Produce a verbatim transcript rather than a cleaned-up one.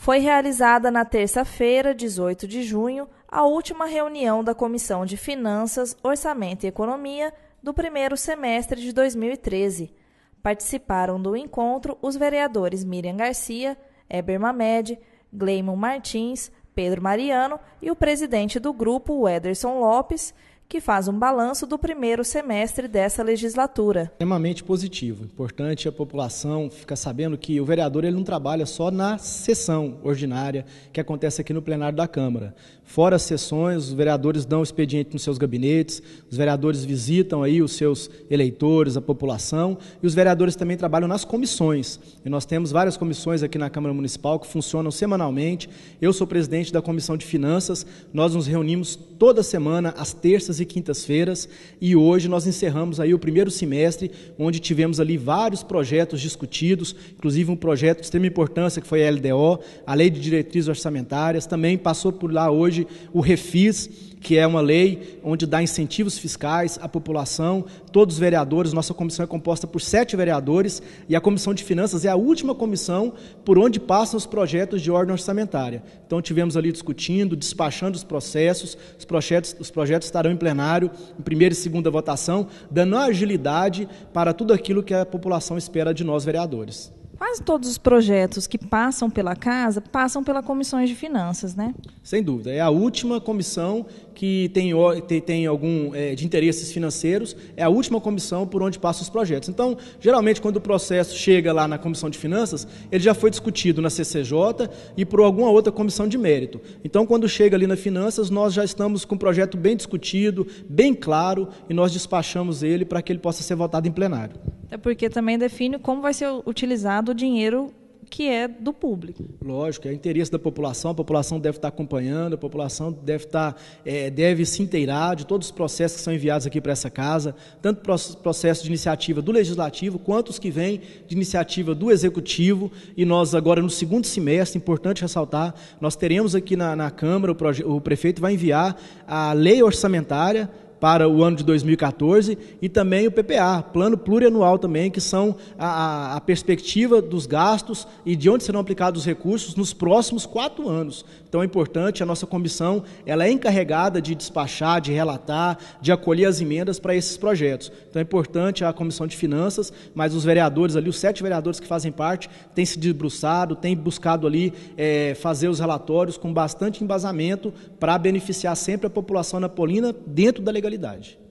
Foi realizada na terça-feira, dezoito de junho, a última reunião da Comissão de Finanças, Orçamento e Economia do primeiro semestre de dois mil e treze. Participaram do encontro os vereadores Miriam Garcia, Eber Mamed, Gleimon Martins, Pedro Mariano e o presidente do grupo, Ederson Lopes, que faz um balanço do primeiro semestre dessa legislatura. Extremamente positivo. Importante a população ficar sabendo que o vereador ele não trabalha só na sessão ordinária que acontece aqui no plenário da Câmara. Fora as sessões, os vereadores dão expediente nos seus gabinetes, os vereadores visitam aí os seus eleitores, a população, e os vereadores também trabalham nas comissões. E nós temos várias comissões aqui na Câmara Municipal que funcionam semanalmente. Eu sou presidente da Comissão de Finanças, nós nos reunimos toda semana, às terças e quintas-feiras, e hoje nós encerramos aí o primeiro semestre, onde tivemos ali vários projetos discutidos, inclusive um projeto de extrema importância que foi a L D O, a Lei de Diretrizes Orçamentárias, também passou por lá hoje o Refis, que é uma lei onde dá incentivos fiscais à população, todos os vereadores, nossa comissão é composta por sete vereadores, e a Comissão de Finanças é a última comissão por onde passam os projetos de ordem orçamentária. Então tivemos ali discutindo, despachando os processos, os projetos, os projetos estarão em plenário, em primeira e segunda votação, dando agilidade para tudo aquilo que a população espera de nós vereadores. Quase todos os projetos que passam pela casa passam pela Comissão de Finanças, né? Sem dúvida. É a última comissão que tem, tem, tem algum é, de interesses financeiros, é a última comissão por onde passam os projetos. Então, geralmente, quando o processo chega lá na Comissão de Finanças, ele já foi discutido na C C J e por alguma outra comissão de mérito. Então, quando chega ali na Finanças, nós já estamos com o projeto bem discutido, bem claro, e nós despachamos ele para que ele possa ser votado em plenário. É porque também define como vai ser utilizado o dinheiro que é do público. Lógico, é interesse da população, a população deve estar acompanhando, a população deve, estar, é, deve se inteirar de todos os processos que são enviados aqui para essa casa, tanto processo de iniciativa do Legislativo, quanto os que vêm de iniciativa do Executivo, e nós agora no segundo semestre, importante ressaltar, nós teremos aqui na, na Câmara, o, proje- o prefeito vai enviar a lei orçamentária para o ano de dois mil e quatorze e também o P P A, Plano Plurianual também, que são a, a perspectiva dos gastos e de onde serão aplicados os recursos nos próximos quatro anos. Então é importante, a nossa comissão ela é encarregada de despachar, de relatar, de acolher as emendas para esses projetos. Então é importante a Comissão de Finanças, mas os vereadores ali, os sete vereadores que fazem parte, têm se debruçado, têm buscado ali é, fazer os relatórios com bastante embasamento para beneficiar sempre a população napolina dentro da legalidade.